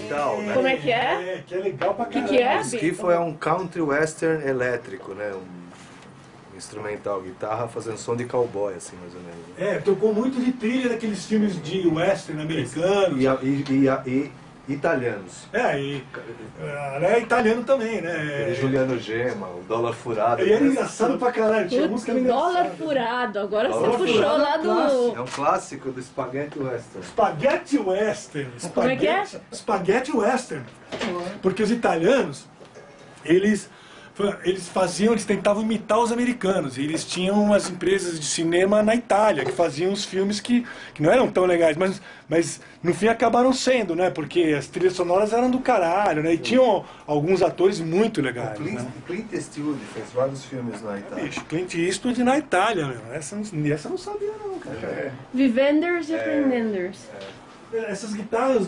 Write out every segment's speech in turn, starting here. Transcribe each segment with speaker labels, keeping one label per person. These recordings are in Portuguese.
Speaker 1: instrumental, né?
Speaker 2: Como é que é?
Speaker 3: Que é legal pra caralho.
Speaker 2: Que é?
Speaker 1: O skiffle é um country western elétrico, né? Um instrumental, guitarra fazendo som de cowboy, assim, mais ou menos.
Speaker 3: Tocou muito de trilha daqueles filmes de western americanos.
Speaker 1: E italianos.
Speaker 3: É italiano também, né?
Speaker 1: Juliano Gema, o Dólar Furado.
Speaker 3: E era engraçado pra caralho, tinha música engraçada.
Speaker 2: Dólar furado, agora
Speaker 1: Dólar
Speaker 2: você puxou
Speaker 1: furado
Speaker 2: lá do...
Speaker 1: É um clássico do Spaghetti Western.
Speaker 3: Spaghetti Western.
Speaker 2: Como é que é?
Speaker 3: Spaghetti Western. Porque os italianos, eles tentavam imitar os americanos. E eles tinham umas empresas de cinema na Itália que faziam os filmes que não eram tão legais, mas no fim acabaram sendo, né? Porque as trilhas sonoras eram do caralho, né? E tinham alguns atores muito legais. Né?
Speaker 1: Clint Eastwood fez vários filmes na Itália.
Speaker 3: Bicho, Clint Eastwood na Itália, meu. Essa eu não sabia não, cara.
Speaker 2: Vivenders e Aprendenders.
Speaker 3: Essas guitarras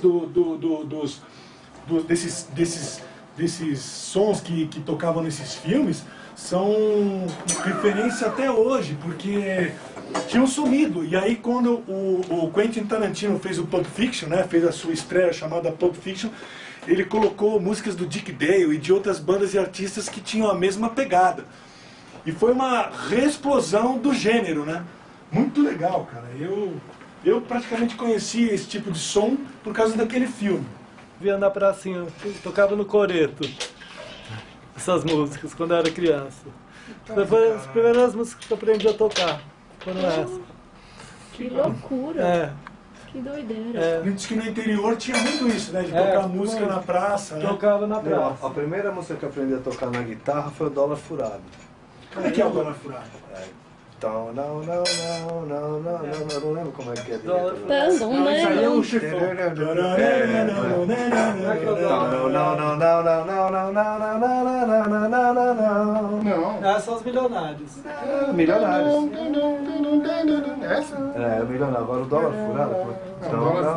Speaker 3: desses sons que tocavam nesses filmes são referência até hoje, porque tinham sumido. E aí quando o Quentin Tarantino fez o Pulp Fiction, né, fez a sua estreia chamada Pulp Fiction, ele colocou músicas do Dick Dale e de outras bandas e artistas que tinham a mesma pegada. E foi uma reexplosão do gênero, né? Muito legal, cara. Eu praticamente conheci esse tipo de som por causa daquele filme.
Speaker 4: Via na pracinha, tocava no coreto essas músicas quando eu era criança. Foi as primeiras músicas que eu aprendi a tocar, foram essas.
Speaker 2: Que loucura,
Speaker 4: É,
Speaker 2: que doideira.
Speaker 3: Diz que no interior tinha muito isso, né? De tocar música na praça, né?
Speaker 4: tocava na praça.
Speaker 1: A primeira música que eu aprendi a tocar na guitarra foi o Dólar Furado.
Speaker 3: Como é que é o Dólar Furado?
Speaker 1: Então, não, não lembro como é que é.
Speaker 3: Isso aí é um chifrão.
Speaker 4: Não. Essas são os milionários.
Speaker 1: Milionários.
Speaker 5: Essa?
Speaker 1: É, milionário. Agora o Dólar Furado.
Speaker 5: Dólar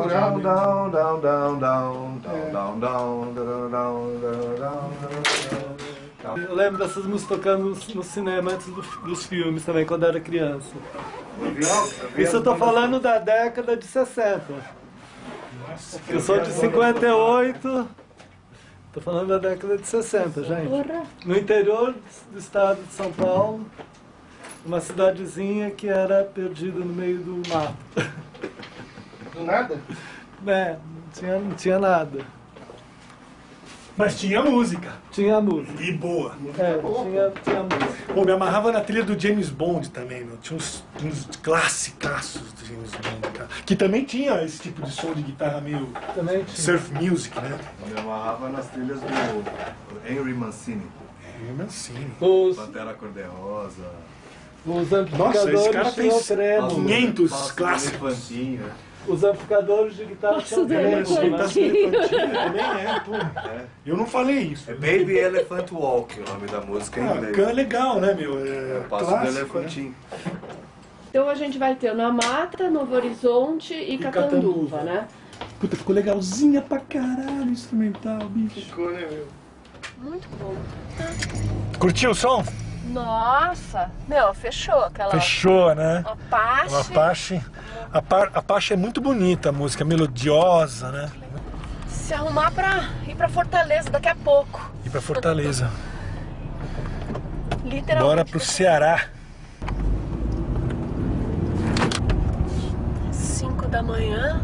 Speaker 4: Eu lembro dessas músicas tocando no cinema antes dos filmes também, quando eu era criança. Isso eu tô falando da década de 60. Eu sou de 58, tô falando da década de 60, gente. No interior do estado de São Paulo, uma cidadezinha que era perdida no meio do mato.
Speaker 5: Do nada?
Speaker 4: Não tinha nada.
Speaker 3: Mas tinha música.
Speaker 4: Tinha música.
Speaker 3: E boa.
Speaker 4: Tinha música.
Speaker 3: Pô, me amarrava na trilha do James Bond também, meu. Tinha uns classicaços do James Bond, cara. Que também tinha esse tipo de som de guitarra meio
Speaker 4: Também tinha.
Speaker 3: surf music, né?
Speaker 1: Eu me amarrava nas trilhas do Henry Mancini.
Speaker 3: Mancini.
Speaker 1: Pantera Cor-de-Rosa.
Speaker 4: Os
Speaker 3: Nossa,
Speaker 4: amplificadores
Speaker 3: esse cara
Speaker 4: tinham
Speaker 3: fez
Speaker 4: tremo.
Speaker 3: 500 clássicos.
Speaker 1: Elefantinho.
Speaker 4: Os amplificadores de guitarra tinham tremo.
Speaker 3: Eu não falei isso.
Speaker 1: É Baby Elephant Walk o nome da música em inglês.
Speaker 3: É legal, né, meu?
Speaker 1: É o passo do
Speaker 3: clássico,
Speaker 1: elefantinho.
Speaker 2: Então a gente vai ter Na Mata, Novo Horizonte e Catanduva, né?
Speaker 3: Puta, ficou legalzinha pra caralho o instrumental, bicho.
Speaker 5: Ficou, né, meu?
Speaker 2: Muito bom.
Speaker 3: Curtiu o som?
Speaker 2: Nossa, fechou aquela...
Speaker 3: Fechou, né?
Speaker 2: Apache.
Speaker 3: Apache é muito bonita a música, melodiosa, né?
Speaker 2: Se arrumar pra ir pra Fortaleza daqui a pouco.
Speaker 3: Ir pra Fortaleza.
Speaker 2: Literalmente.
Speaker 3: Bora pro Ceará.
Speaker 2: 5 da manhã.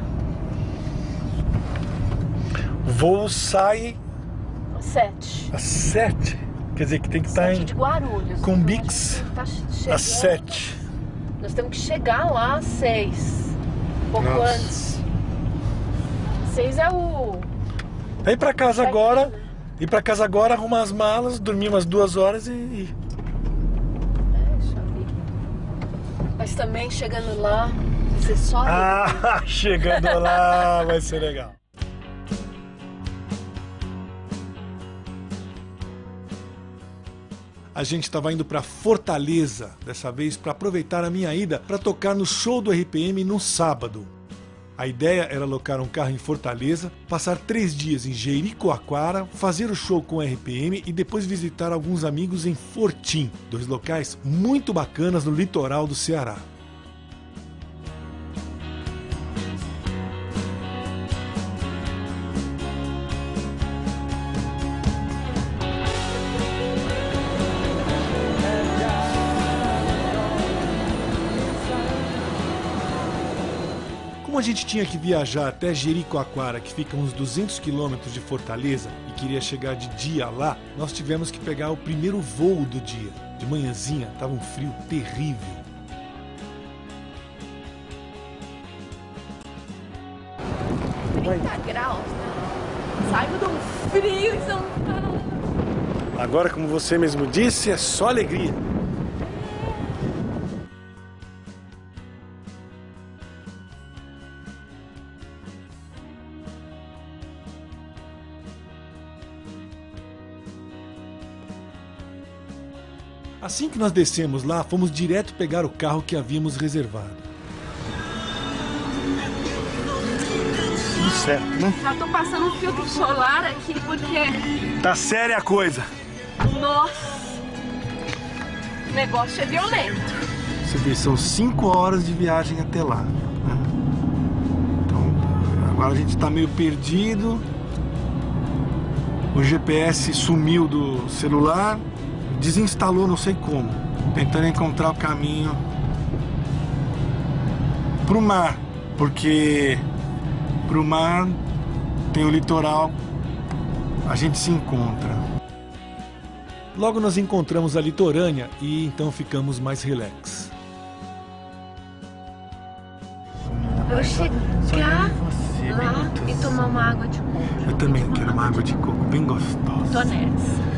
Speaker 3: O voo sai
Speaker 2: 7.
Speaker 3: às 7. Quer dizer que tem que estar
Speaker 2: 7 de Guarulhos.
Speaker 3: com
Speaker 2: Então,
Speaker 3: Bix
Speaker 2: a gente tem que tá
Speaker 3: às 7.
Speaker 2: Nós temos que chegar lá às 6. Um pouco
Speaker 3: Nossa.
Speaker 2: antes. 6 é o...
Speaker 3: Aí pra casa
Speaker 2: check-in,
Speaker 3: agora,
Speaker 2: né?
Speaker 3: ir pra casa agora, arrumar as malas, dormir umas 2 horas e ir.
Speaker 2: Mas também chegando lá, vai ser só...
Speaker 3: Chegando lá vai ser legal. A gente estava indo para Fortaleza, dessa vez para aproveitar a minha ida para tocar no show do RPM no sábado. A ideia era alocar um carro em Fortaleza, passar 3 dias em Jericoacoara, fazer o show com o RPM e depois visitar alguns amigos em Fortim, 2 locais muito bacanas no litoral do Ceará. a gente tinha que viajar até Jericoacoara, que fica uns 200 quilômetros de Fortaleza, e queria chegar de dia lá, nós tivemos que pegar o primeiro voo do dia. De manhãzinha, tava um frio terrível.
Speaker 2: 30 graus, né? Saindo de um frio em São Paulo.
Speaker 3: Agora, como você mesmo disse, é só alegria. Assim que nós descemos lá, fomos direto pegar o carro que havíamos reservado. Tudo certo, né?
Speaker 2: Já tô passando um filtro solar aqui porque...
Speaker 3: Tá séria a coisa.
Speaker 2: Nossa! O negócio é violento.
Speaker 3: Você vê, são 5 horas de viagem até lá, né? Então, agora a gente tá meio perdido. O GPS sumiu do celular. Desinstalou, não sei como, tentando encontrar o caminho pro mar, porque pro mar tem o litoral, a gente se encontra. Logo nós encontramos a litorânea e então ficamos mais relax.
Speaker 2: Eu chegar lá e tomar uma água de coco.
Speaker 3: Eu também quero uma água de coco bem gostosa.
Speaker 2: Tô nessa.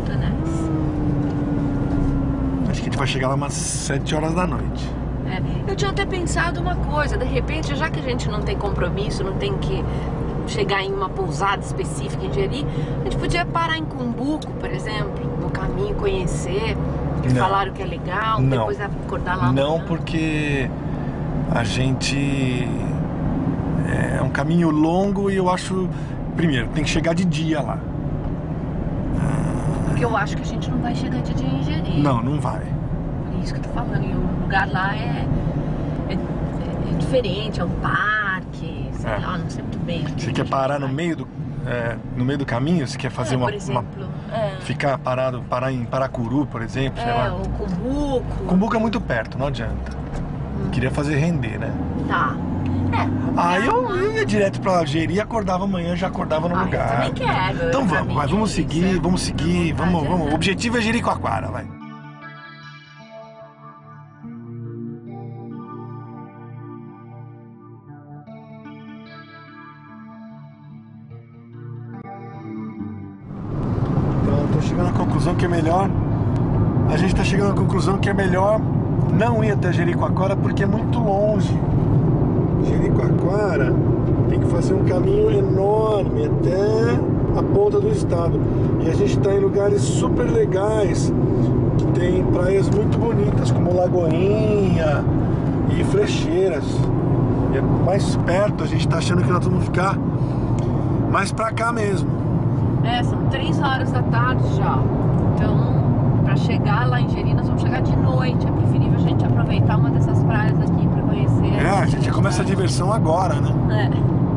Speaker 3: Acho que a gente vai chegar lá umas 7 horas da noite.
Speaker 2: Eu tinha até pensado uma coisa, de repente, já que a gente não tem compromisso, não tem que chegar em uma pousada específica em Jeri, a gente podia parar em Cumbuco, por exemplo, no caminho, conhecer, que falaram que é legal,
Speaker 3: não.
Speaker 2: Depois acordar lá.
Speaker 3: Não,
Speaker 2: amanhã.
Speaker 3: porque a gente... É um caminho longo e eu acho... Primeiro, tem que chegar de dia lá.
Speaker 2: Porque eu acho que a gente não vai chegar de dia em Jeri.
Speaker 3: Não, não vai.
Speaker 2: É isso que eu tô falando. E o lugar lá é diferente, é um parque, sei lá, não sei muito bem.
Speaker 3: Você quer parar no meio do caminho? Você quer fazer
Speaker 2: por exemplo,
Speaker 3: ficar parado, parar em Paracuru, por exemplo? Sei lá.
Speaker 2: ou Cumbuco.
Speaker 3: Cumbuco é muito perto, não adianta. Queria fazer render, né?
Speaker 2: Tá.
Speaker 3: Aí eu ia direto pra Jeri e acordava amanhã, já acordava no lugar.
Speaker 2: Eu também quero.
Speaker 3: Então vamos, mas vamos seguir, vamos. O objetivo é Jericoacoara, vai. Então, tô chegando à conclusão que é melhor. A gente tá chegando à conclusão que é melhor não ir até Jericoacoara porque é muito longe. Jericoacoara tem que fazer um caminho enorme até a ponta do estado. E a gente está em lugares super legais, que tem praias muito bonitas, como Lagoinha e Flecheiras. E é mais perto, a gente está achando que nós vamos ficar mais pra cá mesmo.
Speaker 2: São 3 horas da tarde já. Então, para chegar lá em Jeri, nós vamos chegar de noite. É preferível a gente aproveitar uma dessas praias aqui para conhecer.
Speaker 3: A gente já começa a diversão agora, né?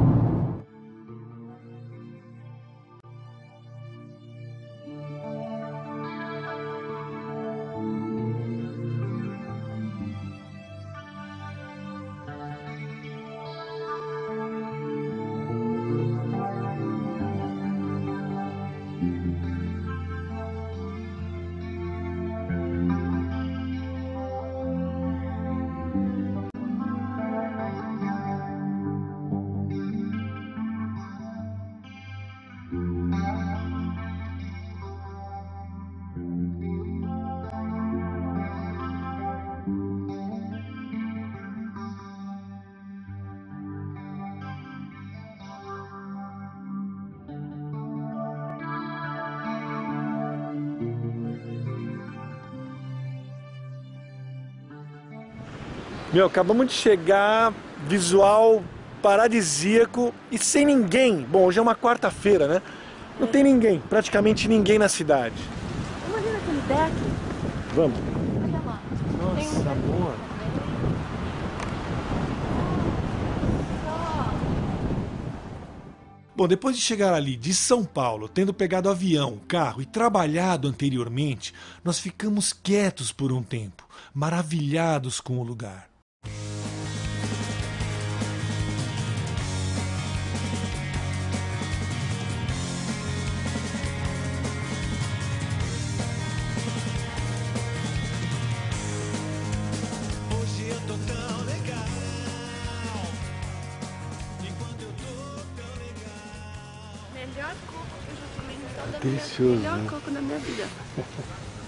Speaker 3: Meu, acabamos de chegar, visual paradisíaco e sem ninguém. Bom, hoje é uma quarta-feira, né? Não tem ninguém, praticamente ninguém na cidade.
Speaker 2: Vamos ali naquele deck.
Speaker 3: Vamos.
Speaker 2: Nossa,
Speaker 3: amor. Bom, depois de chegar ali de São Paulo, tendo pegado avião, carro e trabalhado anteriormente, nós ficamos quietos por um tempo, maravilhados com o lugar.
Speaker 2: melhor coco que eu já tomei em toda a
Speaker 4: Delicioso,
Speaker 2: minha vida. Melhor
Speaker 4: né?
Speaker 2: coco da minha vida.